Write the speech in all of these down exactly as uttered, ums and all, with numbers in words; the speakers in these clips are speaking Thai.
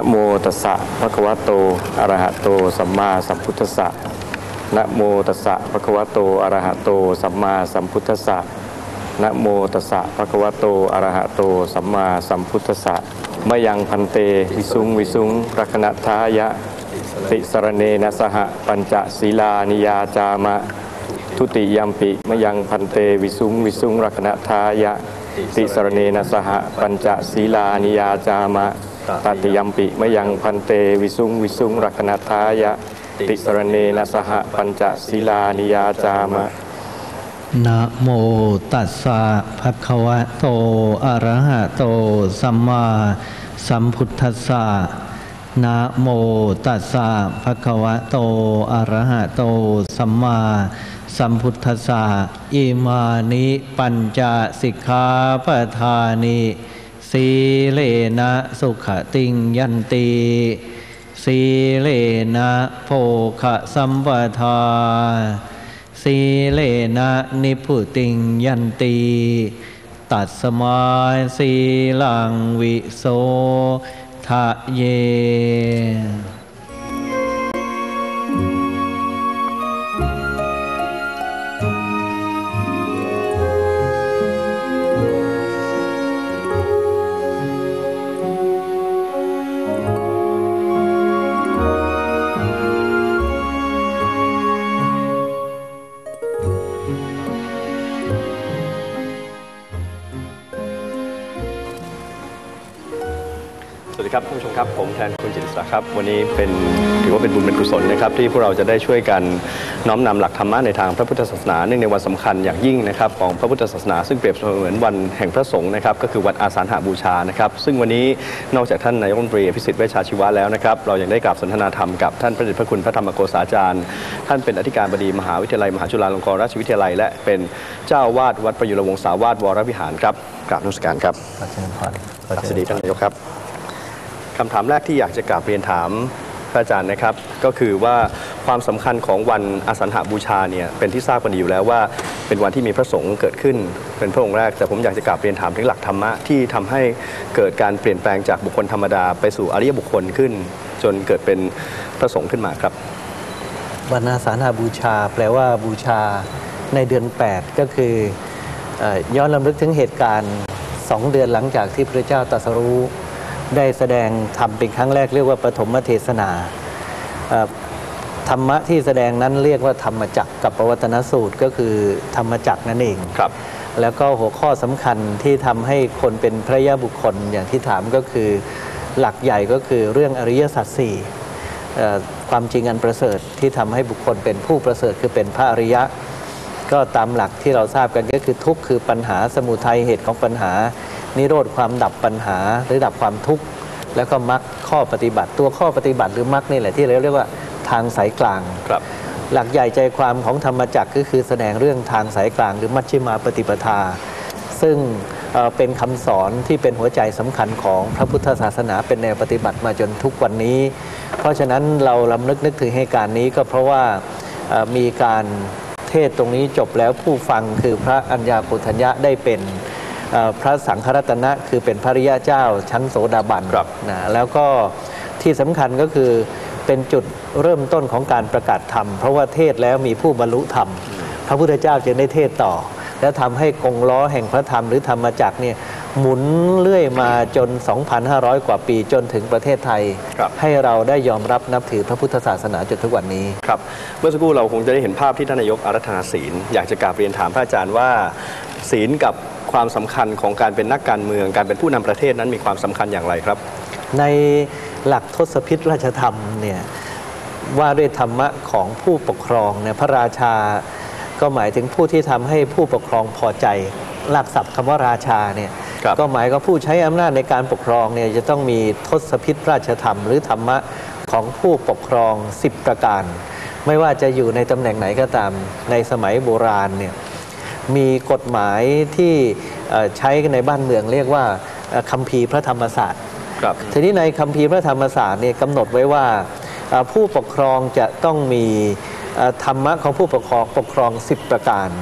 โมตัสสะภะคะวะโตอะระหะโตสัมมาสัมพุทธัสสะนะโมตัสสะภะคะวะโตอะระหะโตสัมมาสัมพุทธัสสะนะโมตัสสะภะคะวะโตอะระหะโตสัมมาสัมพุทธัสสะมะยังพันเตวิสุงวิสุงรักณทายะติสรเนนะสหปัญจศีลานิยาจามะทุติยัมปิมะยังพันเตวิสุงวิสุงรักณทายะติสรเนนะสหปัญจศีลานิยาจามะตติยัมปิมะยังพันเตวิสุงวิสุงรักณทายะติสรเนนะสหปัญจศีลานิยาจามะนะโมตัสสะภะคะวะโตอะระหะโตสัมมาสัมพุทธัสสะนะโมตัสสะภะคะวะโตอะระหะโตสัมมาสัมพุทธัสสะอิมานิปัญจสิกขาปทานิสีเลนะสุขติงยันติสีเลนะโภคะสัมปทาสีเลนะนิพพุติงยันติตัสมาสีลังวิโสทะเยสวัสดีครับท่านผู้ชมครับผมแทนคุณจิตรศักดิ์ครับวันนี้เป็นถือว่าเป็นบุญเป็นกุศลนะครับที่พวกเราจะได้ช่วยกันน้อมนำหลักธรรมะในทางพระพุทธศาสนาเนื่องในวันสำคัญอย่างยิ่งนะครับของพระพุทธศาสนาซึ่งเปรียบเสมือนวันแห่งพระสงฆ์นะครับก็คือวันอาสาฬหบูชานะครับซึ่งวันนี้นอกจากท่านนายกรัฐมนตรีอภิสิทธิ์เวชชาชีวะแล้วนะครับเรายังได้กราบสนทนาธรรมกับท่านพระเดชพระคุณพระธรรมโกษาจารย์ท่านเป็นอธิการบดีมหาวิทยาลัยมหาจุฬาลงกรณราชวิทยาลัยและเป็นเจ้าวาดวัดประยุรวงศาวาสวรวิหารครับกราบนมัสการครับสวัสดีท่านนายกครับคำถามแรกที่อยากจะกราบเรียนถามพระอาจารย์นะครับก็คือว่าความสำคัญของวันอาสาฬหบูชาเนี่ยเป็นที่ทราบกันอยู่แล้วว่าเป็นวันที่มีพระสงฆ์เกิดขึ้นเป็นพระองค์แรกแต่ผมอยากจะกราบเรียนถามถึงหลักธรรมะที่ทำให้เกิดการเปลี่ยนแปลงจากบุคคลธรรมดาไปสู่อริยบุคคลขึ้นจนเกิดเป็นพระสงฆ์ขึ้นมาครับวันอาสาฬหบูชาแปลว่าบูชาในเดือนแปดก็คือย้อนรำลึกถึงเหตุการณ์สองเดือนหลังจากที่พระเจ้าตรัสรู้ได้แสดงธรรมเป็นครั้งแรกเรียกว่าปฐมเทศนาธรรมะที่แสดงนั้นเรียกว่าธรรมจักรกับปวัตนสูตรก็คือธรรมจักรนั่นเองครับแล้วก็หัวข้อสำคัญที่ทำให้คนเป็นพระยะบุคคลอย่างที่ถามก็คือหลักใหญ่ก็คือเรื่องอริยสัจสี่ความจริงอันประเสริฐที่ทำให้บุคคลเป็นผู้ประเสริฐคือเป็นพระอริยะก็ตามหลักที่เราทราบกันก็คือทุกข์คือปัญหาสมุทัยเหตุของปัญหานิโรธความดับปัญหาหรือดับความทุกข์แล้วก็มรรคข้อปฏิบัติตัวข้อปฏิบัติหรือมรรคนี่แหละที่เราเรียกว่าทางสายกลางครับหลักใหญ่ใจความของธรรมจักรก็คือแสดงเรื่องทางสายกลางหรือมัชฌิมาปฏิปทาซึ่งเป็นคำสอนที่เป็นหัวใจสำคัญของพระพุทธศาสนาเป็นแนวปฏิบัติมาจนทุกวันนี้เพราะฉะนั้นเราลำลึกนึกถึงเหตุการณ์นี้ก็เพราะว่ามีการเทศตรงนี้จบแล้วผู้ฟังคือพระอัญญาโกณฑัญญะได้เป็นพระสังฆรัตนะคือเป็นพระริยเจ้าชั้นโสดาบันนะแล้วก็ที่สำคัญก็คือเป็นจุดเริ่มต้นของการประกาศธรรมเพราะว่าเทศแล้วมีผู้บรรลุธรรมพระพุทธเจ้าจึงได้เทศต่อแล้วทำให้กงล้อแห่งพระธรรมหรือธรรมจักรเนี่ยหมุนเรื่อยมาจน สองพันห้าร้อย กว่าปีจนถึงประเทศไทยให้เราได้ยอมรับนับถือพระพุทธศาสนาจนทุกวันนี้ครับเมื่อสักครู่เราคงจะได้เห็นภาพที่ท่านนายกอาราธนาศีลอยากจะกราบเรียนถามพระอาจารย์ว่าศีลกับความสำคัญของการเป็นนักการเมืองการเป็นผู้นำประเทศนั้นมีความสำคัญอย่างไรครับในหลักทศพิธราชธรรมเนี่ยว่าด้วยธรรมะของผู้ปกครองเนี่ยพระราชาก็หมายถึงผู้ที่ทำให้ผู้ปกครองพอใจหลักศัพท์คำว่าราชาเนี่ยก็หมายก็ผู้ใช้อำนาจในการปกครองเนี่ยจะต้องมีทศพิธราชธรรมหรือธรรมะของผู้ปกครองสิบประการไม่ว่าจะอยู่ในตำแหน่งไหนก็ตามในสมัยโบราณเนี่ยมีกฎหมายที่ใช้ในบ้านเมืองเรียกว่าคัมภีร์พระธรรมศาสตร์ทีนี้ในคัมภีร์พระธรรมศาสตร์เนี่ยกำหนดไว้ว่าผู้ปกครองจะต้องมีธรรมะของผู้ปกครองปกครองสิบประการ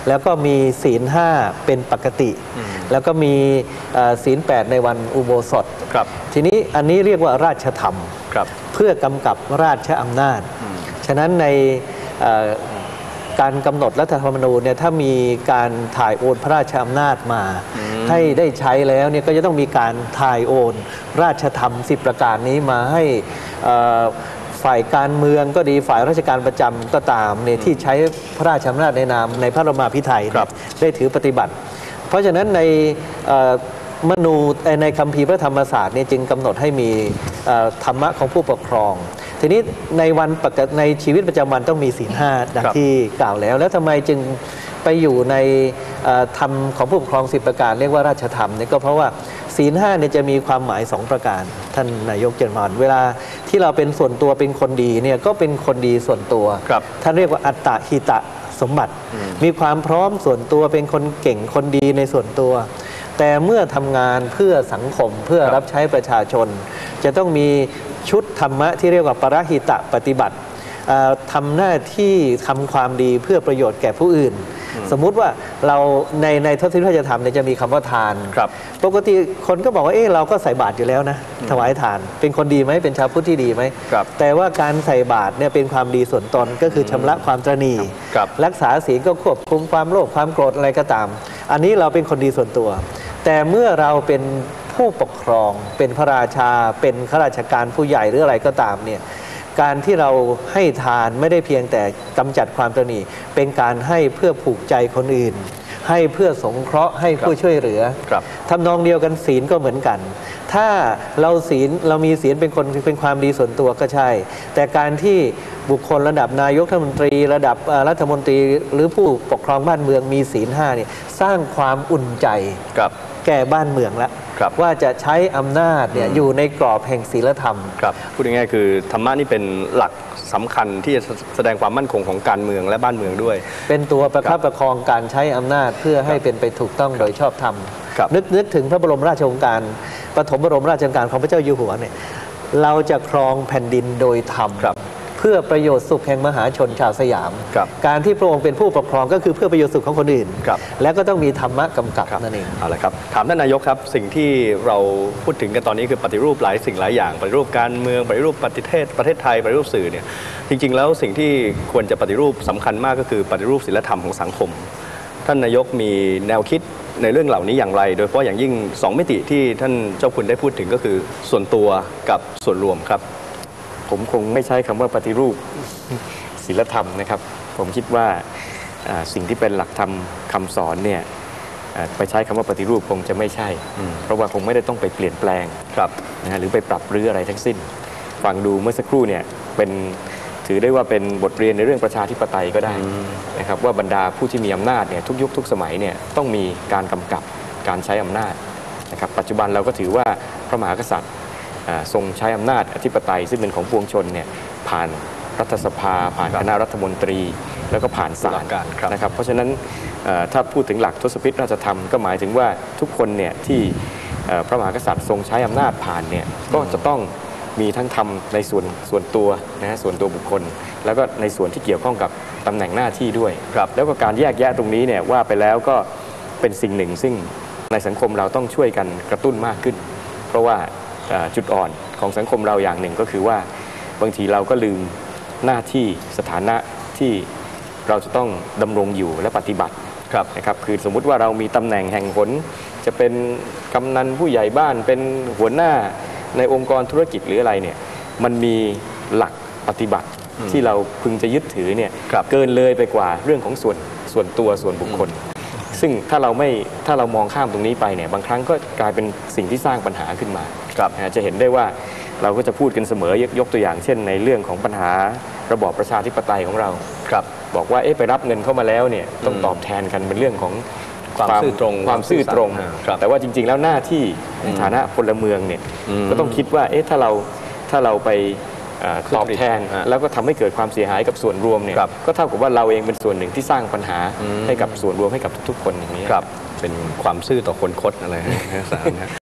แล้วก็มีศีลห้าเป็นปกติ แล้วก็มีเอ่อศีลแปดในวันอุโบสถครับทีนี้อันนี้เรียกว่าราชธรรมครับเพื่อกำกับราชอำนาจ ฉะนั้นในเอ่อการกำหนดรัฐธรรมนูญเนี่ยถ้ามีการถ่ายโอนพระราชอำนาจมา ให้ได้ใช้แล้วเนี่ยก็จะต้องมีการถ่ายโอนราชธรรมสิบประการนี้มาให้เอ่อฝ่ายการเมืองก็ดีฝ่ายราชการประจำก็ตามเนี่ยที่ใช้พระราชอำนาจในนามในพระบรมพิไทยครับได้ถือปฏิบัติ เพราะฉะนั้นในเอ่อมนูเอ่อในคัมภีร์พระธรรมศาสตร์เนี่ยจึงกำหนดให้มีเอ่อธรรมะของผู้ปกครอง ทีนี้ในวันปกติในชีวิตประจำวันต้องมีศีลห้าดังครับที่กล่าวแล้ว แล้วทำไมจึงไปอยู่ในเอ่อธรรมของผู้ปกครองสิบประการเรียกว่าราชธรรมเนี่ยก็เพราะว่าศีลห้าเนี่ยจะมีความหมายสองประการท่านนายกเจริญพรเวลาที่เราเป็นส่วนตัวเป็นคนดีเนี่ยก็เป็นคนดีส่วนตัวครับท่านเรียกว่าอัตตะหิตะสมบัติ มีความพร้อมส่วนตัวเป็นคนเก่งคนดีในส่วนตัว แต่เมื่อทำงานเพื่อสังคมเพื่อครับรับใช้ประชาชน จะต้องมีชุดธรรมะที่เรียกว่าปรหิตะปฏิบัติเอ่อทำหน้าที่ทำความดีเพื่อประโยชน์แก่ผู้อื่น สมมุติว่าเราในในทศนิยมพระราชธรรมเนี่ยจะมีคำว่าทานครับปกติคนก็บอกว่าเอ๊ะเราก็ใส่บาตรอยู่แล้วนะถวายทานเป็นคนดีไหมเป็นชาวพุทธที่ดีไหมครับแต่ว่าการใส่บาตรเนี่ยเป็นความดีส่วนตนก็คือชำระความตระหนี่ครับรักษาศีลก็ควบคุมความโลภความโกรธอะไรก็ตาม อันนี้เราเป็นคนดีส่วนตัว แต่เมื่อเราเป็นผู้ปกครอง เป็นพระราชา เป็นข้าราชการผู้ใหญ่หรืออะไรก็ตามเนี่ยการที่เราให้ทานไม่ได้เพียงแต่กำจัดความตระหนี่เป็นการให้เพื่อผูกใจคนอื่น ให้เพื่อสงเคราะห์ให้เพื่อช่วยเหลือครับทำนองเดียวกันศีลก็เหมือนกัน ถ้าเราศีลเรามีศีลเป็นคนเป็นความดีส่วนตัวก็ใช่ แต่การที่บุคคลระดับนายกรัฐมนตรีระดับเอ่อรัฐมนตรี หรือผู้ปกครองบ้านเมืองมีศีลห้าเนี่ยสร้างความอุ่นใจครับแก่บ้านเมืองแล้วครับว่าจะใช้อำนาจเนี่ยอยู่ในกรอบแห่งศีลธรรมครับพูดง่ายๆคือธรรมะนี่เป็นหลักสำคัญที่จะแสดงความมั่นคงของการเมืองและบ้านเมืองด้วยเป็นตัวประคับประคองการใช้อำนาจเพื่อให้เป็นไปถูกต้องโดยชอบธรรมครับนึกนึกถึงพระบรมราชโองการปฐมบรมราชโองการของพระเจ้าอยู่หัวเนี่ยเราจะครองแผ่นดินโดยธรรมครับเพื่อประโยชน์สุขแห่งมหาชนชาวสยามครับการที่พระองค์เป็นผู้ปกครองก็คือเพื่อประโยชน์สุขของคนอื่นครับและก็ต้องมีธรรมะกำกับครับนั่นเองเอาละครับถามท่านนายกครับสิ่งที่เราพูดถึงกันตอนนี้คือปฏิรูปหลายสิ่งหลายอย่างปฏิรูปการเมืองปฏิรูปประเทศประเทศไทยปฏิรูปสื่อเนี่ยจริงๆแล้วสิ่งที่ควรจะปฏิรูปสำคัญมากก็คือปฏิรูปศีลธรรมของสังคม ท่านนายกมีแนวคิดในเรื่องเหล่านี้อย่างไร โดยเฉพาะอย่างยิ่งสองมิติที่ท่านเจ้าคุณได้พูดถึงก็คือส่วนตัวกับส่วนรวมครับผมคงไม่ใช้คำว่าปฏิรูปศีลธรรมนะครับ ผมคิดว่าอ่าสิ่งที่เป็นหลักธรรมคำสอนเนี่ยอ่าไปใช้คำว่าปฏิรูปคงจะไม่ใช่ เพราะว่าคงไม่ได้ต้องไปเปลี่ยนแปลงครับนะฮะหรือไปปรับรื้ออะไรทั้งสิ้น ฟังดูเมื่อสักครู่เนี่ยเป็นถือได้ว่าเป็นบทเรียนในเรื่องประชาธิปไตยก็ได้นะครับว่าบรรดาผู้ที่มีอำนาจเนี่ยทุกยุคทุกสมัยเนี่ยต้องมีการกำกับการใช้อำนาจนะครับปัจจุบันเราก็ถือว่าพระมหากษัตริย์อ่าทรงใช้อำนาจอธิปไตยซึ่งเป็นของปวงชนเนี่ยผ่านรัฐสภา ผ่านคณะรัฐมนตรี แล้วก็ผ่านศาตุลลาการครับนะครับเพราะฉะนั้นเอ่อถ้าพูดถึงหลักทศพิธราชธรรมก็หมายถึงว่าทุกคนเนี่ยที่เอ่อพระมหากษัตริย์ทรงใช้อำนาจผ่านเนี่ยก็จะต้องมีทั้งทำในส่วนส่วนตัวนะฮะส่วนตัวบุคคล แล้วก็ในส่วนที่เกี่ยวข้องกับตำแหน่งหน้าที่ด้วยครับแล้วก็การแยกแยะตรงนี้เนี่ยว่าไปแล้วก็เป็นสิ่งหนึ่ง ซึ่งในสังคมเราต้องช่วยกันกระตุ้นมากขึ้น เพราะว่าเอ่อจุดอ่อนของสังคมเราอย่างหนึ่งก็คือว่าบางทีเราก็ลืมหน้าที่สถานะที่เราจะต้องดำรงอยู่และปฏิบัติครับนะครับคือสมมุติว่าเรามีตำแหน่งแห่งหนจะเป็นกำนันผู้ใหญ่บ้านเป็นหัวหน้าในองค์กรธุรกิจหรืออะไรเนี่ยมันมีหลักปฏิบัติที่เราพึงจะยึดถือเนี่ยครับเกินเลยไปกว่าเรื่องของส่วนส่วนตัวส่วนบุคคล ซึ่งถ้าเราไม่ถ้าเรามองข้ามตรงนี้ไปเนี่ยบางครั้งก็กลายเป็นสิ่งที่สร้างปัญหาขึ้นมาครับนะจะเห็นได้ว่าเราก็จะพูดกันเสมอยกยกตัวอย่างเช่น ในเรื่องของปัญหาระบอบประชาธิปไตยของเราครับบอกว่าเอ๊ะไปรับเงินเข้ามาแล้วเนี่ยต้องตอบแทนกันเป็นเรื่องของความซื่อตรงความซื่อตรงอ่าครับแต่ว่าจริงๆแล้วหน้าที่ในฐานะพลเมืองเนี่ยอืมก็ต้องคิดว่าเอ๊ะถ้าเราถ้าเราไปเอ่อทุจริตตอบแทนอ่าแล้วก็ทำให้เกิดความเสียหายกับส่วนรวมเนี่ยครับก็เท่ากับว่าเราเองเป็นส่วนหนึ่งที่สร้างปัญหาอืมให้กับส่วนรวมให้กับทุกๆคนอย่างนี้ครับเป็นความซื่อต่อคนคดอะไรนะสารนะ